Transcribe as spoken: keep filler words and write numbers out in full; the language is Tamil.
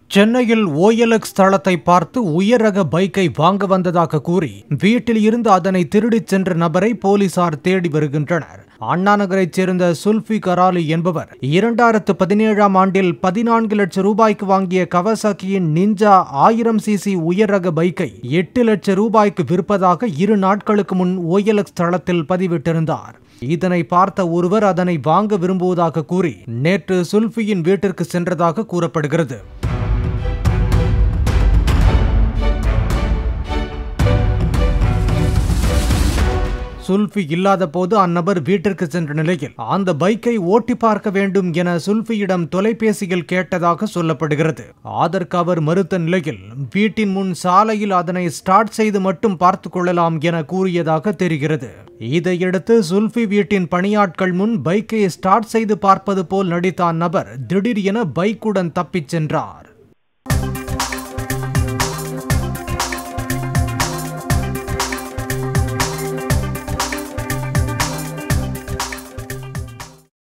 சென்னையில் O L X தளத்தை பார்த்து உயர் ரக பைக்கை வாங்க வந்ததாக கூறி வீட்டில் இருந்து அதனை திருடிச் சென்ற நபரை போலீசார் தேடி வருகின்றனர். அண்ணா நகரைச் சேர்ந்த சுல்ஃபி கராலி என்பவர் இரண்டாயிரத்து பதினேழாம் ஆண்டில் பதினான்கு லட்சம் ரூபாய்க்கு வாங்கிய கவாசாக்கியின் நிஞ்சா ஆயிரம் சிசி உயர் ரக பைக்கை எட்டு லட்சம் ரூபாய்க்கு விற்பதாக இரு நாட்களுக்கு முன் O L X தளத்தில் பதிவிட்டிருந்தார். இதனை பார்த்த ஒருவர் அதனை வாங்க விரும்புவதாக கூறி நேற்று சுல்ஃபியின் வீட்டிற்கு சென்றதாக கூறப்படுகிறது. சுல்ஃபி இல்லாத போது அந்நபர் வீட்டிற்கு சென்ற நிலையில் அந்த பைக்கை ஓட்டி பார்க்க வேண்டும் என சுல்ஃபியிடம் தொலைபேசியில் கேட்டதாக சொல்லப்படுகிறது. அதற்கு அவர் மறுத்த நிலையில் வீட்டின் முன் சாலையில் அதனை ஸ்டார்ட் செய்து மட்டும் பார்த்து கொள்ளலாம் என கூறியதாக தெரிகிறது. இதையடுத்து சுல்ஃபி வீட்டின் பணியாட்கள் முன் பைக்கை ஸ்டார்ட் செய்து பார்ப்பது போல் நடித்த அந்நபர் திடீர் என பைக்குடன் தப்பிச் சென்றார்.